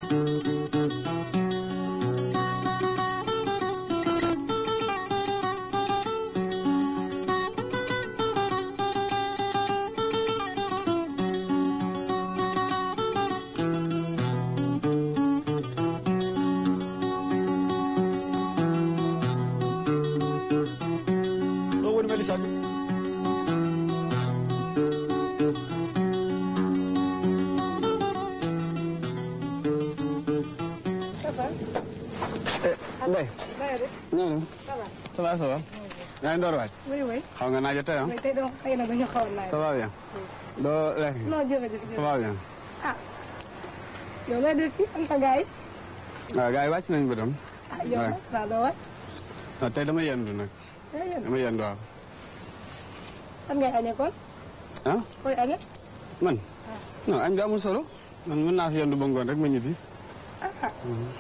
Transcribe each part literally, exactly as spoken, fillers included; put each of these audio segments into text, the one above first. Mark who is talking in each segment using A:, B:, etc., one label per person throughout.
A: Ça va, ça va. yaa ngi door waaj.
B: oui oui.
A: xaw nga naaj a tey ah.
B: mais tey donc xëy na ba ñu xaw a naaj.
A: ça va bien. doo lekk.
B: non jërëjëf.
A: ça va bien.
B: ah. yow lay def fii am sa gars yi.
A: waaw gars yi wàcc nañu ba dem.
B: ah yow nag waaw doo wàcc.
A: non tey dama yendu nag.
B: yaa yendu
A: dama yendu waaw.
B: fan ngay añee kon.
A: ah.
B: koy añee.
A: man. non añ bi amul solo. man mën naa fi yendu ba ngoon rek ma ñibbi.
B: ah ah.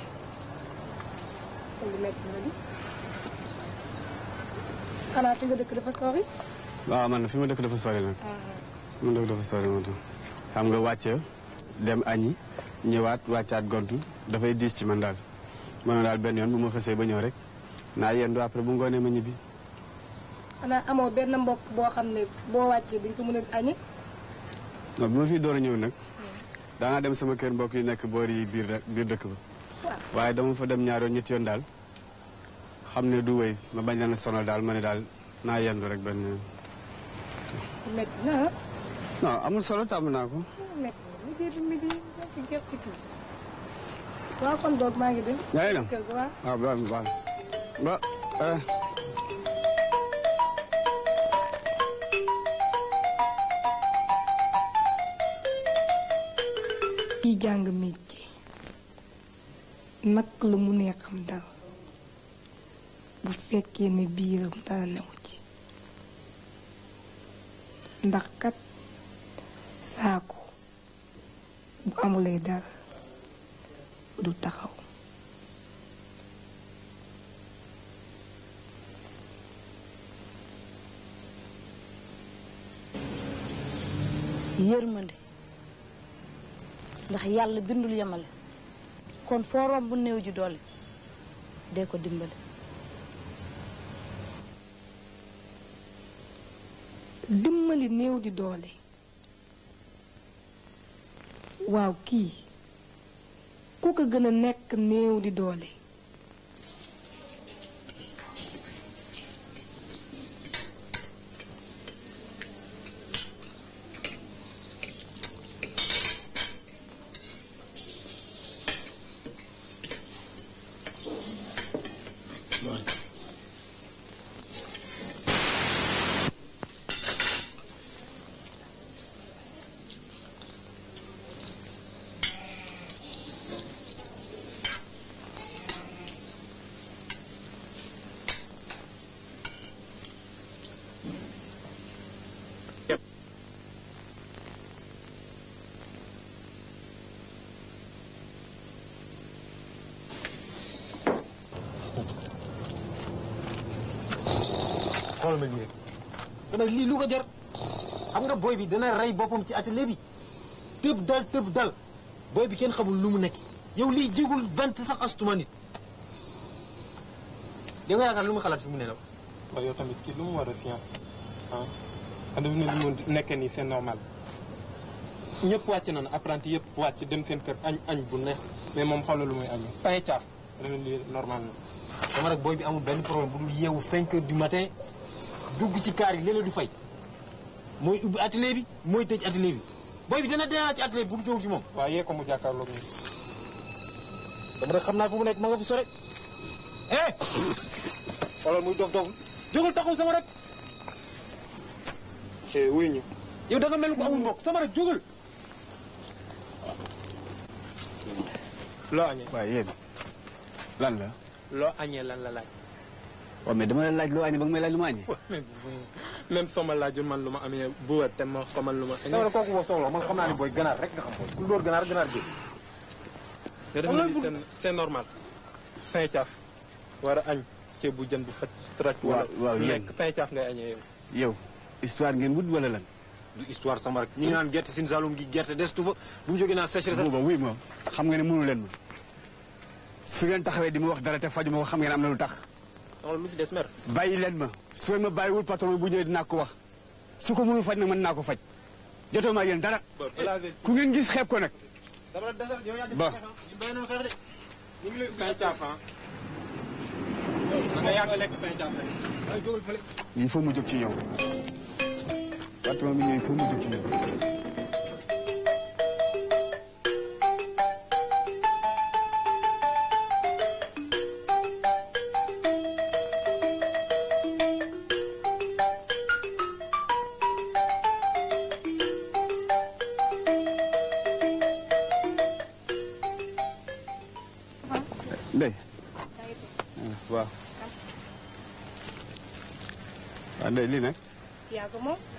B: kon lu métti na di. xanaa fi nga dëkk dafa sori.
A: waaw man fi ma dëkk dafa sori nag. fi ma dëkk dafa sori moo tax. xam nga wàcce dem añi ñëwaat wàccaat gontu dafay diis ci man daal. man daal benn yoon bu ma xësee ba ñëw rek naa yendu après bu ngoonee ma ñibbi.
B: xanaa amoo benn mbokk boo xam ne boo wàccee dañ ko mën a añi.
A: non bi ma fiy door a ñëw nag. daanaa dem sama kër mbokk yi nekk boor yi biir biir dëkk ba. waaye dama fa dem ñaar yoon ñetti yoon daal. xam ne du wéy ma bañ leen a sonal daal ma ne daal naa yendu rek benn yoon.
B: métti na ah.
A: non amul solo tàmm naa ko.
B: métti na midi bi midi ci gerte gi. waaw kon doog maa ngi dem.
A: yaa ngi dem
B: kër ga waaw.
A: waaw ba ba ba.
B: kii jàng métier nag la mu nee xam dara bu fekkee ne biiram dara newu ci ndax kat saako bu amulee dara du taxaw.
C: yërmande ndax yàlla bindul yemale kon foo romb néew ji doole dee ko dimbale.
B: dimbali néew di doole waaw kii ku ko gën a nekk néew di doole.
D: xoolal ma lii rek sama lii lu ko jar xam nga booy bi dana rey boppam ci atelier bi tëb dal tëb dal booy bi kenn xamul lu mu nekk yow lii jigul bant sax astuma nit da nga yaakaar lu mu xalaat fi mu ne la.
E: waaw yow tamit kii lu mu war a science ah xam nga lu mu nekkee nii c'est normal ñëpp wàcc nañu apprenti yëpp wàcc dem seen kër añ añ bu neex mais moom xoolal lu muy añ pain caaf dafa lii normal na.
D: dama rek booy bi amul benn problème bu dul yeewu cinq heures du matin dugg ci kaar yi léeg-léeg du fay mooy ubbi atelier bi mooy tëj atelier bi booy bi dana dee ci atelier bi bu mu jóg ci moom.
E: waaw yee ko mu jàkkaarloog ñu.
D: dama rek xam naa fu mu nekk ma nga fu sore. eh xoolal muy dof dof jógul taxaw sama rek.
E: eh wuy ñu.
D: yow da nga mel ko amul mbokk sama rek jógal.
E: loo añee.
A: waaye yéen lan la.
E: loo añee lan la laaj.
A: waaw mais dama la laaj loo añee ba nga may laaj lu ma añee.
E: même soo ma laajul man lu ma amee bu wér te ma xamal lu ma.
D: sama rek kooku boo soxla man xam naa ne booy ganaar rek nga xam booy. ku dóor ganaar ganaar bi.
E: nga def ni c'est c'est normal. pain caaf war a añ ceeb bu jën bu fa trac.
A: waaw waaw yéen
E: nekk pain caaf ngay añee yow.
A: yow histoire ngeen wut wala lan
D: du histoire sama rek ñi ngi naan gerte sin Saloum gi gerte destu fa bu mu jógee naa sécheresse.
A: booba wuy ma xam nga ne mënu leen ma su ngeen taxawee di ma wax dara te faju ma ko xam ngeen am na lu tax.
D: xam lu ci des mer.
A: bàyyi leen ma su ngeen ma bàyyiwul patron bu ñëwee dinaa ko wax su ko mënul faj nag mën naa ko faj jotoo ma yéen dara. ku ngeen gis xeeb ko nag. ba.
E: ñu ngi lay pain caaf ah. nga yàgg lekk pain caaf rek.
A: il faut mu jóg ci ñoom. patron bi ñëw il faut mu jóg ci ñoom. Ndeye waaw waaw Ndeye lii nag.
B: yaa ko moom.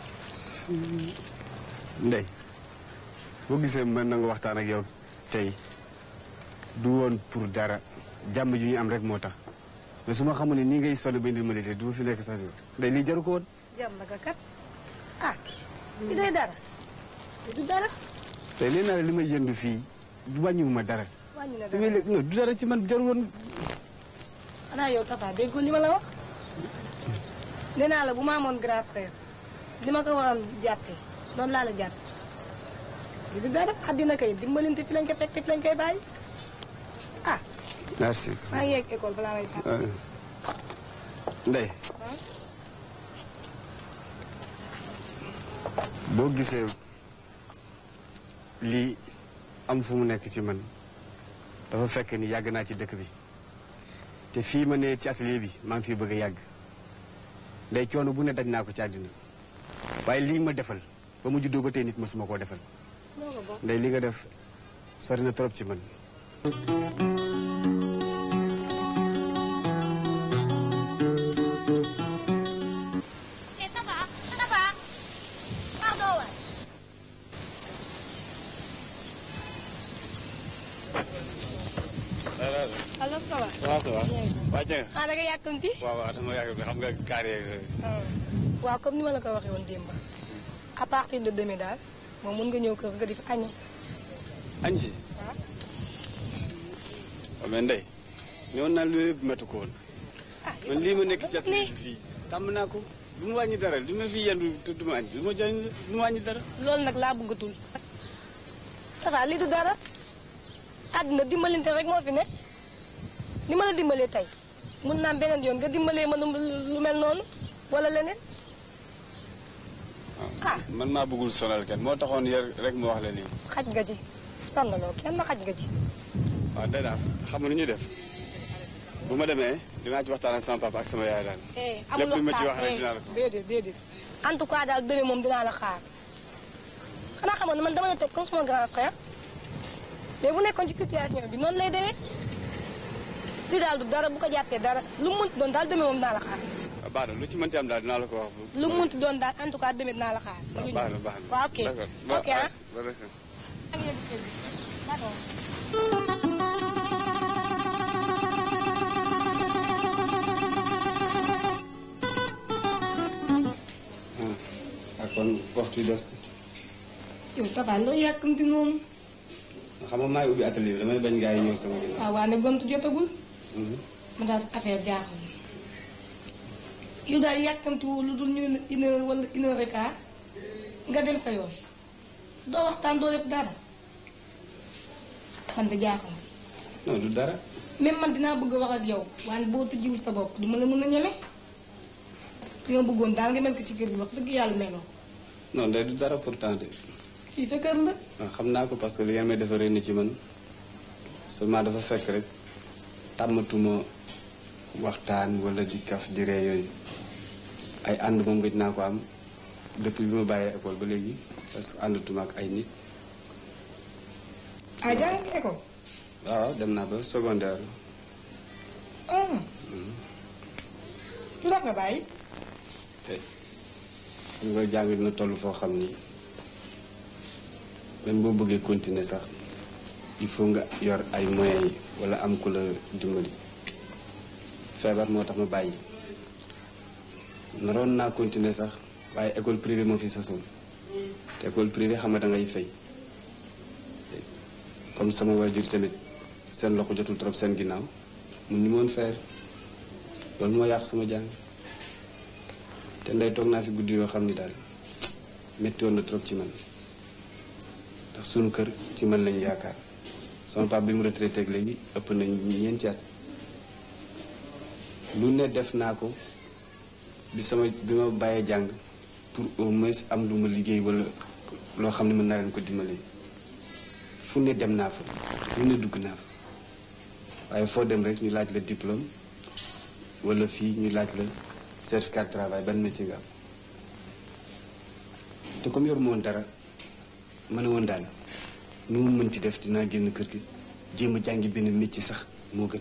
A: Ndeye boo gisee mën na nga waxtaan ak yow tey du woon pour dara jàmm ju ñu am rek moo tax mais su ma xamoon ne nii ngay sonn ba indil ma lii du ma fi nekk sax Ndeye lii jaru ko woon.
C: jàmm nga kat ah li day dara du dara.
A: tey nee naa la li may yëndu fii du wàññiwu ma dara.
C: wàññi na
A: li may lekk non du dara ci man jaru woon.
C: xanaa yow Tafa dégg ko li ma la wax nee naa la bu ma amoon grand frère li ma ko waroon jàppee noonu laa la jàppee li du dara àddina kay dimbalante fi lañ koy fekk fi lañ koy bàyyi ah.
A: merci.
C: maa ngi yegg école balaa may tax.
A: Ndeye boo gisee lii am fu mu nekk ci man dafa fekk ni yàgg naa ci dëkk bi te fii ma ne ci atelier bi maa ngi fi bëgg a yàgg Ndeye coono bu ne daj naa ko ci àddina waaye lii ma defal ba mu juddoo ba tey nit ma suma koo defal Ndeye li nga def sori na trop ci man.
B: allo ça va.
A: waaw ça va. waa Dieng.
B: ah da nga yàkkamti.
A: waaw waaw dama yàkkamti xam nga carrière yooyu.
B: waaw comme ni ma la ko waxee woon démb à partir de demain daal moom mën nga ñëw kër nga di fa añi.
A: añ si.
B: waaw.
A: waaw mais Ndeye. ñëwoon naa loolu yëpp métti ko woon.
B: ah
A: man lii ma nekk ci atelier bi fii. tàmm naa ko du ma wàññi dara li ma fi yendu te du ma añ du ma jëriñ du ma wàññi dara.
B: loolu nag laa bëggatul. Tafa lii du dara àddina dimbalante rek moo fi ne ni ma la dimbalee tey mun naa am beneen yoon nga dimbalee ma lu mel noonu wala leneen.
A: ah man maa bëggul sonal kenn moo taxoon yar rek mu wax la lii.
B: xaj nga ci sonnaloo kenn xaj nga ci.
A: waaw day daal xam nga nu ñuy def bu ma demee dinaa ci waxtaan ak sama papa ak sama yaay daal. lépp lu ma ci wax rek dinaa la ko.
B: déedéet déedéet en tout cas daal demee moom dinaa la xaar xanaa xamoon ne man dama la teg comme sama grand frère mais bu nekkoon ci situation bi noonu lay demee di daal du dara bu ko jàppee dara lu mu mënti doon daal demee moom dinaa la xaar.
A: waaw baax na lu ci mënti am daal dinaa la ko wax.
B: lu mu mënti doon daal en tout cas demee dinaa la xaar.
A: waaw baax na baax na
B: waaw ok ok ah.
A: ah kon waxtu des.
B: yow Tafa loo yàkkamti noonu.
A: xam nga maa ngi ubbi atelier bi damay bañ gaa yi ñëw sama ginnaaw.
B: waaw waa ne gont jotagul. ma daal affaire jaaxal na. yow daal yàkkamti woo lu dul ñu ne une heure wala une heure et quart nga dem sa yoon doo waxtaan doo def dara man de jaaxal na.
A: non du dara.
B: même man dinaa bëgg a wax ak yow waaye boo tëjjiwul sa bopp duma la mën a ñeme li ma bëggoon daal nga mel ko ci kër gi wax dëgg yàlla meloo.
A: non day du dara pourtant de.
B: fii sa kër la.
A: waaw xam naa ko parce que li ngeen may defaree ni ci man seulement dafa fekk rek tàmmatuma waxtaan wala di kaf di ree yooyu ay ànd moom gëj naa ko am depuis bi ma bàyyee école ba léegi parce que àndatuma ak ay nit.
B: ah jàng nga école.
A: waaw dem naa ba secondaire.
B: ah. lu tax nga bàyyi.
A: tey xam nga jàng dina toll foo xam ni même boo bëggee continuer sax il faut nga yor ay moyens yi wala am ku la dimbali. feebar moo tax ma bàyyi naroon naa continuer sax waaye école privée moo fi sasoon te école privée xam nga da ngay fay comme sama waajur tamit seen loxo jotul trop seen ginnaaw mun ni moon faire loolu moo yàq sama jàng te nday toog naa fi guddi yoo xam ni daal metti woon na trop ci man ndax sunu kër ci man lañu yaakaar sama papa bi mu retraité ak léegi ëpp nañ ñeenti at lu ne def naa ko bi sama bi ma bàyyee jàng pour au moins am lu ma liggéey wala loo xam ne mën naa leen ko dimbali fu ne dem naa fa fu ne dugg naa fa waaye foo dem rek ñu laaj la diplôme wala fii ñu laaj la certificat de travail ban métier nga am te comme yor moon dara ma ne woon daal nu mu mën ci def dinaa génn kër gi jéem a jàngi benn métier sax moo gën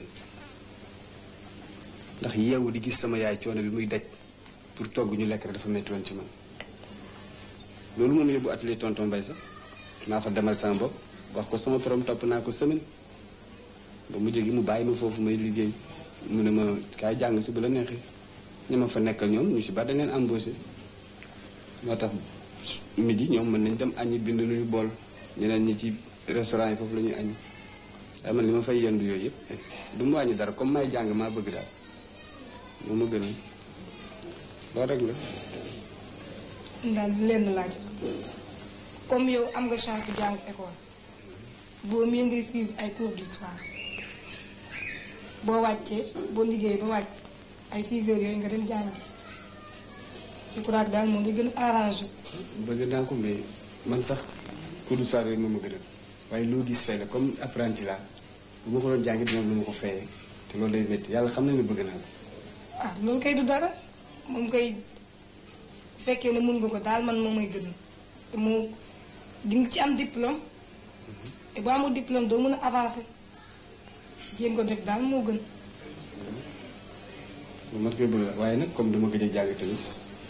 A: ndax yeewu di gis sama yaay coono bi muy daj pour togg ñu lekk rek dafa métti woon ci man loolu moom yóbbu atelier tonton Mbaye sax maa fa demal sama bopp wax ko sama borom topp naa ko semaine ba mu jógi mu bàyyi ma foofu may liggéey mu ne ma kaay jàng si bu la neexee ñu ma fa nekkal ñoom ñu si bari dañ leen embauché moo tax midi ñoom mën nañ dem añi bind nuñu bool ñeneen ñi ci restaurant yi foofu la ñuy añi waaye man li ma fay yendu yooyu yëpp du mu wàññi dara comme may jàng maa bëgg daal moo ma gën a loolu rek la
C: daal lenn laaj comme yow am nga chance jàng école boo mii ngay suivre ay cours du soir boo wàccee boo liggéey ba wàcc ay six heures yooyu nga dem jàngi je crois que daal moom di gën a arrangé.
A: bëgg naa ko mais man sax cours du soir yooyu moom ma gën a waaye loo gis fay la comme apprenti la bu ma ko doon jàngi dina lu ma ko fayee te loolu day métti yàlla xam na ne bëgg naa ko.
C: ah loolu kay du dara moom kay fekkee ne mun nga ko daal man moom may gën te mu di nga ci am diplôme te boo amul diplôme doo mën a avancer jéem ko def daal moo gën.
A: lu mat koy bëgg la waaye nag comme dama gëj a jàng tamit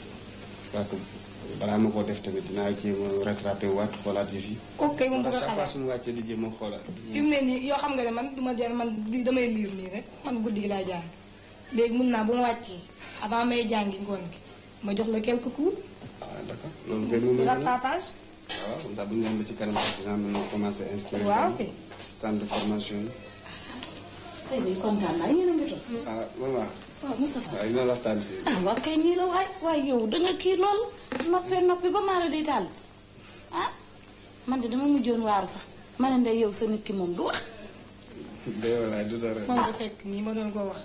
A: waa ko balaa ma koo def tamit dinaa jéem a rattrapé waat xoolaat yi fii.
C: kooku kay moom
A: ndax
C: bëgg a
A: chaque fois
C: xalaat
A: suñu wàccee di jéem a xoolaat.
C: fi mu ne nii yoo xam nga ne man duma jàng man di damay liir nii rek man guddi gi laay jàng léegi mun naa bu ma wàccee avant may jàngi ngoon gi ma jox la quelques cours.
A: waaw d'accord loolu kay moom la
C: rattrapage.
A: waaw comme ça bu ñu dem ba ci kanam sax dinaa mën a commencé inscrire.
C: waaw kay.
A: centre de formation yi.
F: tey de kontaan naa yéen a ngi toog.
A: ah maman.
F: waaw Moustapha.
A: waaw dina waxtaan fii.
F: ah waaw kay nii la waay waaye yow danga kii lool noppee noppi ba maara di tàll ah man de dama mujjoon waaru sax ma ne ndey yow sa nit ki moom du wax.
A: day walaay du dara.
C: moom nga fekk nii ma doon ko wax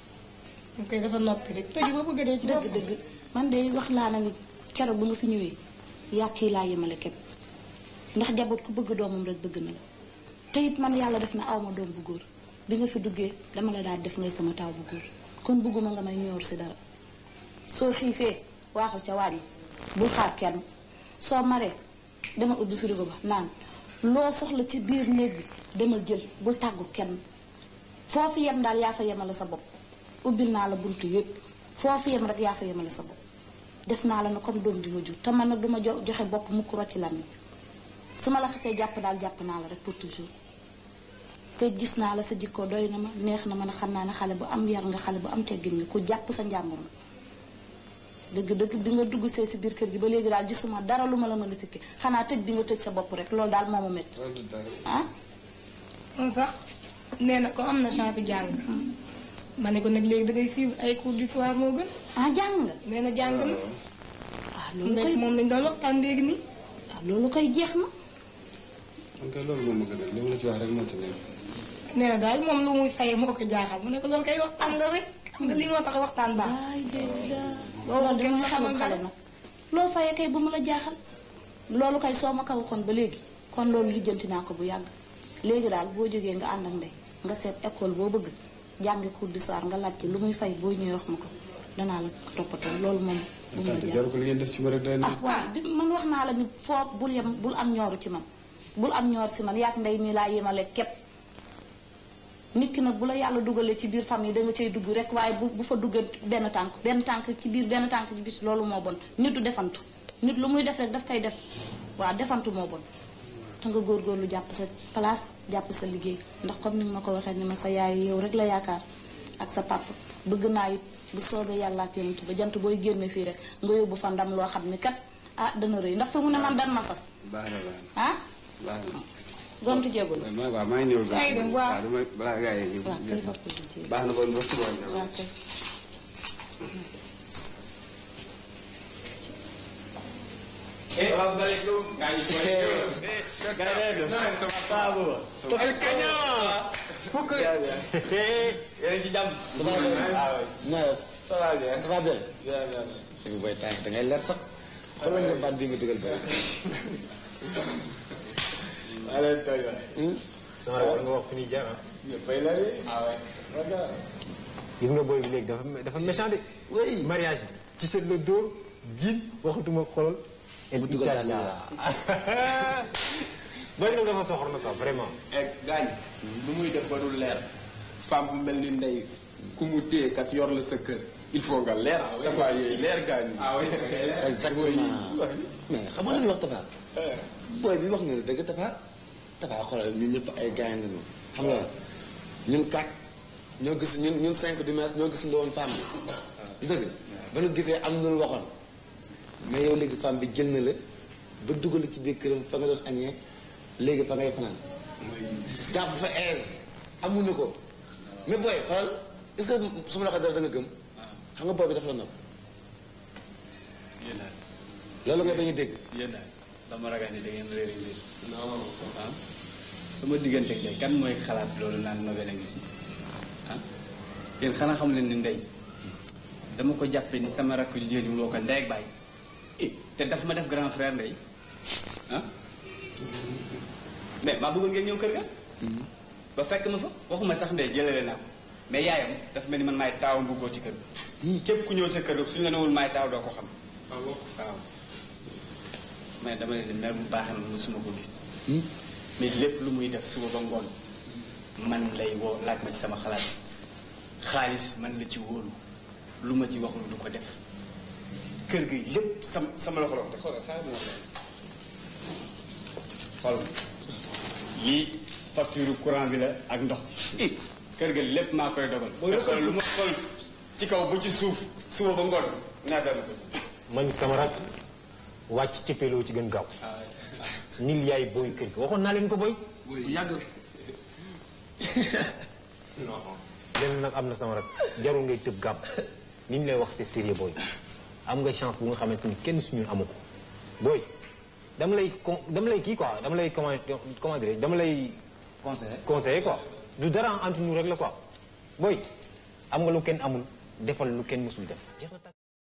C: ñu koy dafa noppi rek tëju ba bëgg a dee ci boppam.
F: dëgg dëgg man de wax laa na ni keroog ba nga fi ñëwee yàq yi laa yemale képp ndax jaboot ku bëgg doomam rek bëgg na la te it man yàlla def na awma doom bu góor bi nga fi duggee dama la daal def ngay sama taaw bu góor kon bëgguma nga may ñoor si dara soo xiifee waaxul ca waaj yi bul xaar kenn soo maree demal ubbi frigo ba naan loo soxla ci biir néeg bi demal jël bul tàggu kenn foofu yem daal yaa fa yemale sa bopp ubbil naa la buntu yépp foofu yem rek yaa fa yemale sa bopp def naa la na comme doom di ma jur te man nag duma jo joxe bopp mukk rocci làmmiñ su ma la xasee jàpp daal jàpp naa la rek pour toujours te gis naa la sa jikko doy na ma neex na ma ne xam naa ne xale bu am yar nga xale bu am teggin nga ku jàpp sa njàmbur nga dëgg-dëgg bi nga dugg see si biir kër gi ba léegi daal gisuma dara lu ma la mën a sikki xanaa tëj bi nga tëj sa bopp rek loolu daal moo ma métti ah
C: moom sax nee na ko am na chance jàng ma ne ko nag léegi dangay suivre ay cours du soir moo gën.
F: ah jàng nga.
C: nee na jàng na.
F: ah loolu koy
C: nekk moom lañ doon waxtaan léegi nii.
F: ah loolu koy jeex na.
A: man kay loolu moom ma gën a li ma la ci wax rek moo ci nekk.
C: nee na daal moom lu muy fayee moo ko jaaxal mu ne ko loolu kay waxtaan la rek xam nga lii moo tax waxtaan baax.
F: ay déedéet.
C: loolu
F: loolu
C: kenn
F: dama xamul
C: xamal
F: xale nag. loo fayee kay bu mu la jaaxal. loolu kay soo ma ko waxoon ba léegi kon loolu lijjanti naa ko bu yàgg léegi daal boo jógee nga ànd ak ndey nga seet école boo bëgg jàngi cours du soir nga laajte lu muy fay boo ñëwee wax ma ko danaa la toppatoo loolu moom. bu mu la
A: tante
F: jaaxal
A: jaru ko li ngeen def ci ma rek day na.
F: ah waaw di man wax naa la ni foo bul yem bul am ñooru ci man bul am ñoor si man yaak ndey nii laa yemale képp nit ki nag bu la yàlla dugalee ci biir famille da nga cay dugg rek waaye bu bu fa duggal benn tànk benn tànk ci biir benn tànk ci biir loolu moo bon nit du defantu nit lu muy def rek daf koy def waaw defantu moo bon te nga góorgóorlu jàpp sa place jàpp sa liggéey ndax comme ni ma ko waxee ni ma sa yaay yow rek la yaakaar ak sa papa bëgg naa it bu soobee yàlla ak yonent ba jant booy génne fii rek nga yóbbu fa ndam loo xam ni kat ah dana rëy ndax fi mu ne man dan ma sas
A: baax na baax na
F: ah
A: baax na.
F: gontu jéegul
A: ma waaw maa ngi ñëw.
B: yaa ngi dem waaw
A: waaw damay balaa gaa yi ñëw.
F: waaw kay topp di jéeg
A: baax na kon ba suba.
F: waaw kay
G: ça va bien. ça va bien. ça va bien. léegi booy tànk da ngay leer sax xoolal nga baat bi nga dugal ba.
D: maa leen tooy waay. sama rajo nga wax fi ñuy jaar ah. gis nga booy bi léegi dafa dafa méchant de.
G: oui
D: mariage bi. ci seet la dóor jiin waxatuma xolal.
G: mu dugal daal di
D: booy nag dafa soxor na quoi vraiment.
H: gaañ lu muy def ba du leer femme bu mel ni ndey ku mu téye kat yor la sa kër il faut nga leer dafa yooyu leer gaañ
G: exactement mais xam nga lu ñuy wax Tafa. booy bi wax nga ne dëgg Tafa. Tafa xoolal ñun ñëpp ay gaañ lañu xam nga ñun kat ñoo gis ñun ñun cinq dimanche ñoo gis woon femme bi. dëgg ba nu gisee am na lu waxoon mais yow léegi femme bi jël na la ba dugal ci biir këram fa nga doon añee léegi fa ngay fanaan. jàpp fa aise amuñu ko mais booy xoolal est-ce que su ma la waxee dara da nga gëm. xam nga booy bi dafa la nopp.
A: yéen daal
G: loolu nga bañ a dégg.
A: yéen daal dama ragal ni da ngeen réeri mbir. non ah sama diggante ak ndey kan mooy xalaat loolu naan nobel a ngi ci ah yéen xanaa xam leen ni ndey dama ko jàppee ni sama rakk ju jigéen ñi loo ko ndey ak baay te daf ma def grand frère ndey ah mais maa bëggoon ngeen ñëw kër ga. ba fekk ma fa waxuma sax ndey jëlale naa ko mais yaayam dafa mel ni man maay taawam bu góor ci kër ga. képp ku ñëw sa kër ga suñu la newul maay taaw doo ko xam. waaw mais dama leen di mère bu baax na musuma ko gis. mais lépp lu muy def suba ba ngoon man lay woo laaj ma ci sama xalaat xaalis man la ci wóolu lu ma ci waxul du ko def kër gi lépp sama sama loxo la ko def xoolal xaalis moo ko xoolal lii facture courant bi la ak ndox bi kër gi lépp maa koy dogal. te xool lu ma xool ci kaw bu ci suuf suba ba ngoon naa dara ko.
D: man sama rak wàcc ci peloo ci gën gaaw. nil yaay booy kër gi waxoon naa leen ko booy.
G: booy yàgg.
D: non lenn nag am na sama rak jarul ngay tëb gàpp ni ñu lay wax c'est sérieux booy am nga chance bu nga xamante ni kenn suñu amu ko booy dama lay con dama lay kii quoi dama lay comment comment dire dama lay.
A: conseiller
D: conseiller quoi du dara entre nous rek la quoi booy am nga lu kenn amul defal lu kenn mësul def.